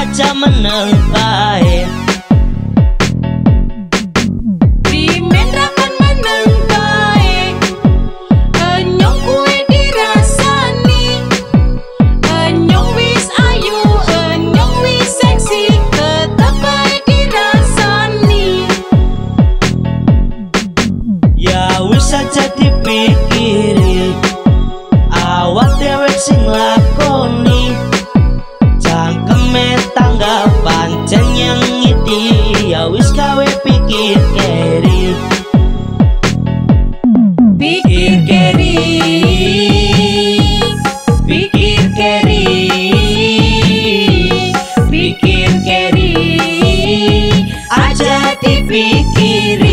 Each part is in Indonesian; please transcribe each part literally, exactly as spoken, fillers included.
aja meneng bae. Saja dipikiri awak dewek sing lakoni, cangkeme tanggapan jen yang ngiti, ya wis gawe pikir keri. Pikir keri, pikir keri, pikir keri, aja dipikiri.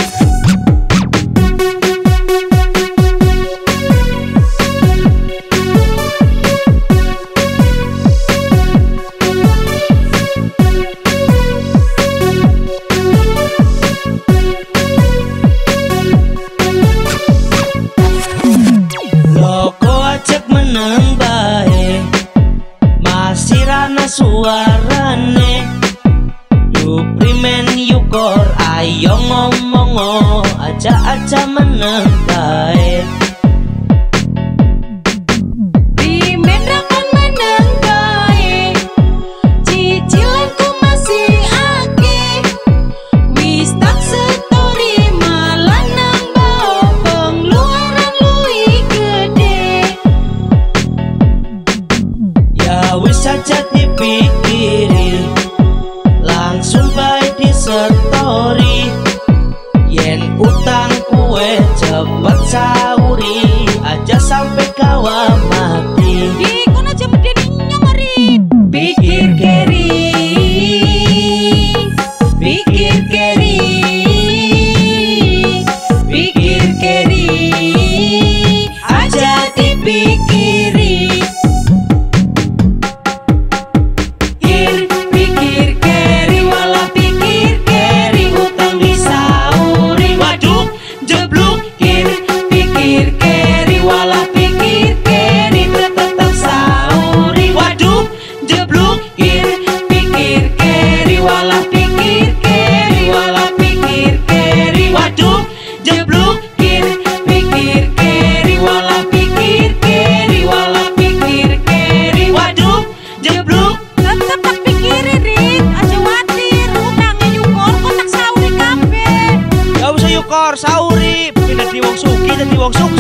Meneng bae masih rana suarane, duprimen yukor ayo ngomong aja-aja meneng bae. Saja dipikiri langsung baik di story, yen utang kue cepet sauri aja sampai kawa mati. Ikon aja medeni nyongerin. Pikir keri, pikir keri, pikir keri, aja dipikiri. Sauri pindah di wong suki dan di wong suka.